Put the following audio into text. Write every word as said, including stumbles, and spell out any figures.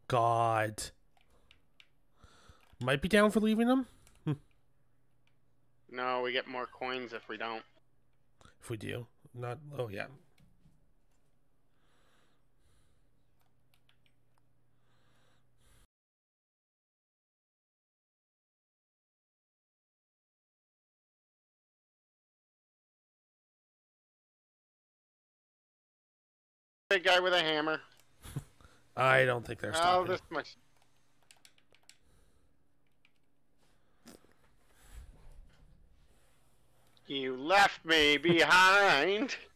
God. Might be down for leaving them. No, we get more coins if we don't. If we do. Not... Oh, yeah. Big guy with a hammer. I don't think they're stopping. Oh, this much. You left me behind.